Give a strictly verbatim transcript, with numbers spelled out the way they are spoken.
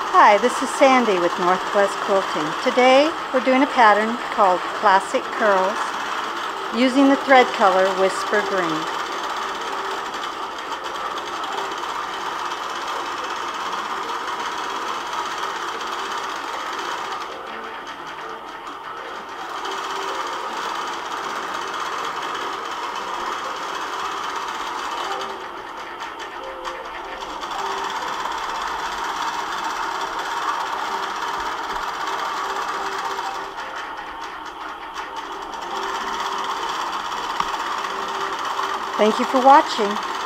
Hi, this is Sandy with Northwest Quilting. Today we're doing a pattern called Classic Curls using the thread color Whisper Green. Thank you for watching.